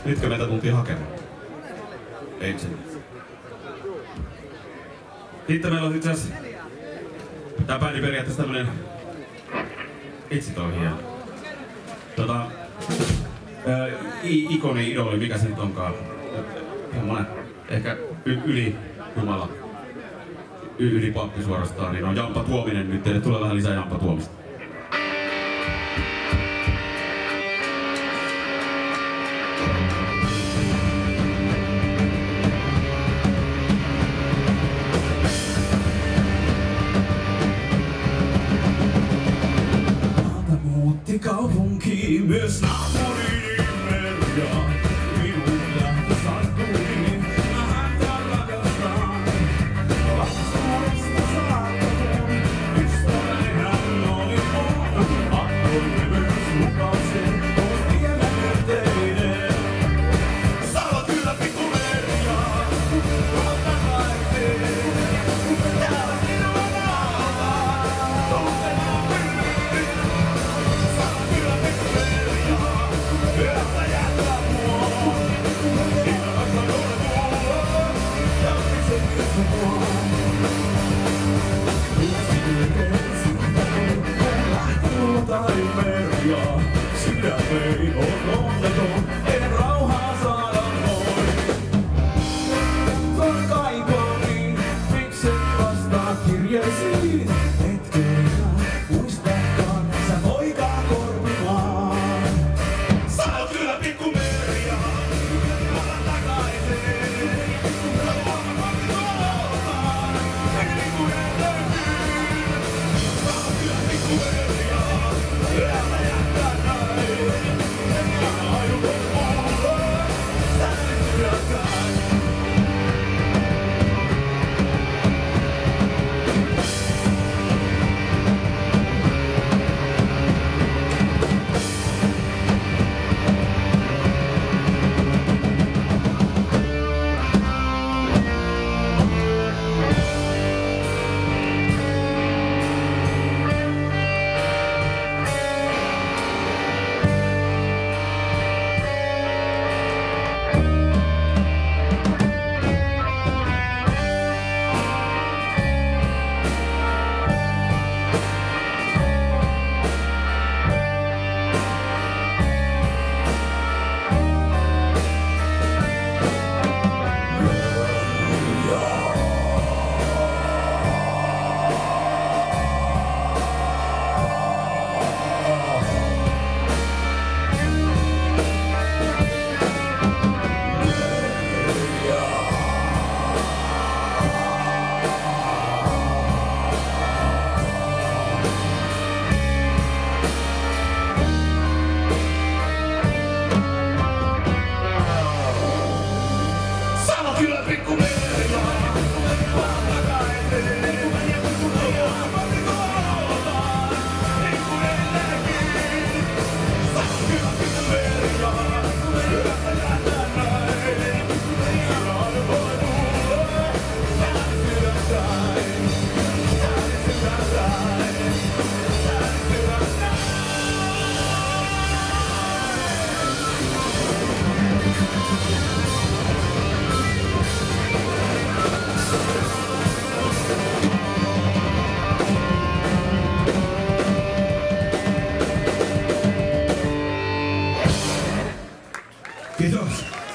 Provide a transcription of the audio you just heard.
Nytkö meitä tultiin hakemaan? Ei sen. Sitten meillä on itse asiassa tää bändi periaatteessa tämmönen itse toi hieno. Ikoni, idoli, mikä se nyt onkaan? Semmonen ehkä yli Jumala. Yli pappi suorastaan, niin on Jampa Tuominen nyt. Teille tulee vähän lisää Jampa Tuomista. Maata muutti kaupunkiin myös naapuriin merja. Minun lähtö sattui, mä häntä rakastan. Lapsuudesta saakka mun ystäväni hän oli mun. Antoi myös lupauksen, on vielä myönteinen. Sä oot kyllä pikku merja, tuon takaisin. Täällä sinua naavaa, tuntemaan pyydin. Sä oot kyllä pikku merja, yötä jättää mua. Siinä vaikka ole mulla, ja itse myös mua. Tai merja, sydämeni on onneton, en rauhaa saada voi. Tuon kaiponi, mikset vastaa kirjeisiin, etkenä muistakaan, sä poikaa korpimaan. Sä oot kyllä pikku merja, palan takaisin. Rauhaa korpimaan, niin kuin löytyy. Sä oot kyllä pikku merja. Yötä jättää näin, ja aion mulla, säilyäkään. Kiitos.